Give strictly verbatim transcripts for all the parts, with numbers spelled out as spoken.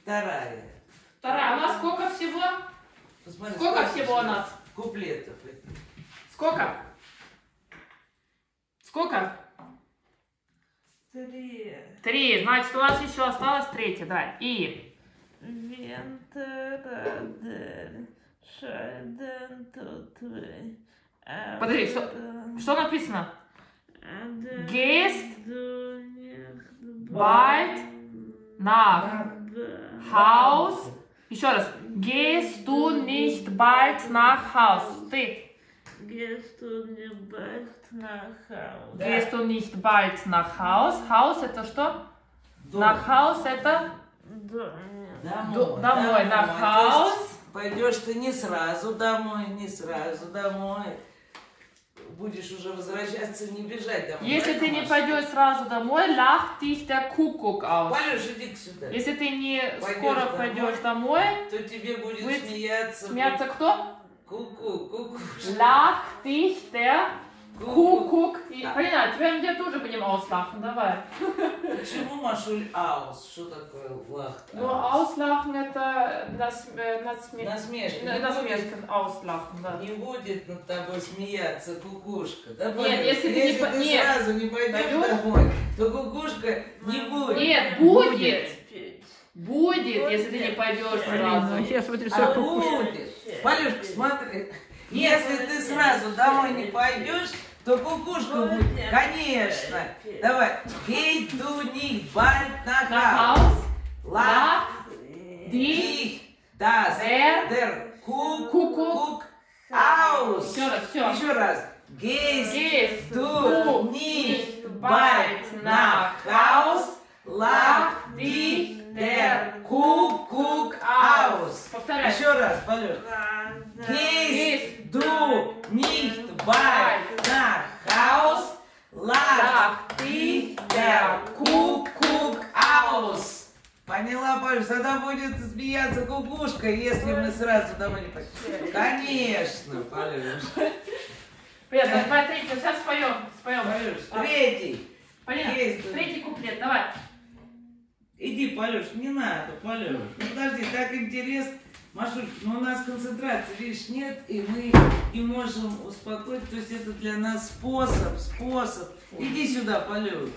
Вторая. Вторая. У нас сколько всего? Посмотри, Сколько всего у нас? Куплетов. Сколько? Сколько? Три. Три. Значит, у нас еще осталось третья, да. И... Подожди, что, что написано? Gehst bald nach Haus. Еще раз. Gehst du nicht bald nach Haus? Ты. Gehst du nicht bald nach Hause? Gehst du nicht bald nach Haus? Haus это что? Дом. Nach Haus это Домой. домой. Nach Haus. Пойдешь ты не сразу домой, не сразу домой. Будешь уже возвращаться, не бежать домой. Если ты не пойдешь сразу домой, lacht dich der Kuckuck aus. Палюш, иди сюда. Если ты не Пойдешь скоро домой, пойдешь домой, то тебе будет, будет смеяться. смеяться кто? Ку-ку, ку-ку. Lacht dich der Ку-ку. Kuckuck. И, Полина, тебя где тоже будем auslachen, давай. Почему, Машуль, аус? Что такое лахт? Ну, auslachen это нас, э, насме- Насмешка. э, Не насмешка, будет- auslachen, да. Не будет над тобой смеяться кукушка. Да, Нет, Палюш? если ты не по- ты нет. сразу не пойдешь Пойдешь? домой, то кукушка не будет. Нет, будет. Будет, если ты не пойдешь сразу. Я смотрю, А будет. Полюшка, смотри. Если ты сразу домой не пойдешь, то кукушка будет. Конечно. Давай. Гей ду них бальд Nach на Haus, Лах lacht dich дих дас der дер кук Kuckuck аус. Еще раз, все. Еще раз. Гейс Gehst ду du них nicht бальд bald на nach хаус Haus, лах lacht дих dich дер der кук aus. аус. Повторяй. Еще раз, Полюш. Gehst du nicht bald nach Haus, lacht dich der Kuckuck aus. Поняла, Полюш? Тогда будет смеяться кукушка, если мы сразу домой не пойдем. Конечно, Полюш. Понятно, давай третий, сейчас споем. Споем. Полюш, А, третий. Полина, Есть. третий куплет, давай. Иди, Полюш, не надо, Полюш. Ну, подожди, так интересно. Машуль, ну у нас концентрации, видишь, нет, и мы не можем успокоить. То есть это для нас способ, способ. Иди сюда, Полюш.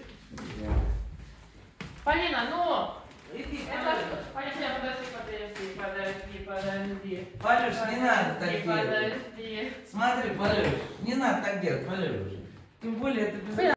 Полина, ну, Иди, это Полюш. что? Полина, подожди, подожди, подожди, подожди. Полюш, не надо так Подожди, делать. подожди. Смотри, Полюш, не надо так делать, Полюш. Тем более это без...